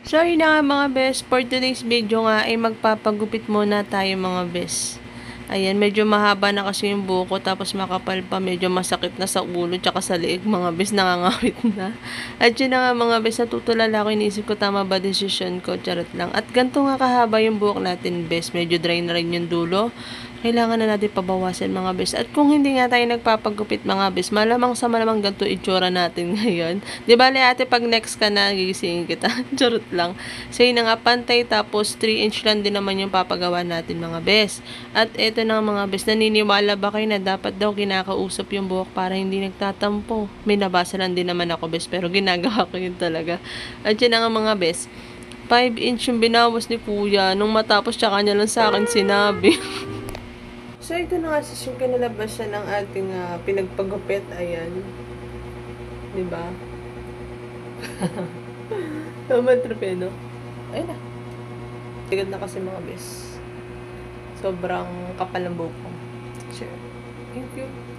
So, yun na nga mga best. For today's video nga, ay magpapagupit muna tayo mga best. Ayan, medyo mahaba na kasi yung buko, tapos makapal pa, medyo masakit na sa ulo, tsaka sa liig mga bes, nangangawit na. At yun na nga mga bes, natutulala ako, iniisip ko tama ba decision ko, charot lang. At ganito nga kahaba yung buhok natin bes, medyo dry na rin yung dulo. Kailangan na natin pabawasan mga bes. At kung hindi nga tayo nagpapagupit mga bes, malamang sa malamang ganito itsura natin ngayon. Di ba ate, pag next ka na, gigisingin kita. Charot lang. So yun na nga, pantay, tapos 3-inch lang din naman yung papagawa natin mga bes. At eto na mga bes, naniniwala ba kayo na dapat daw kinakausap yung buhok para hindi nagtatampo? May nabasa lang din naman ako bes, pero ginagawa ko yun talaga. At yun na nga mga bes, 5-inch yung binawas ni kuya. Nung matapos, tsaka niya lang sa akin sinabi. So, ito na nga sis, yung kinalabas siya ng ating pinagpagupit. Ayan. Diba? Tama trapeno. Ayun na. Tigad na kasi mga bes. Sobrang kapal ng buhok ko. Sure. Thank you.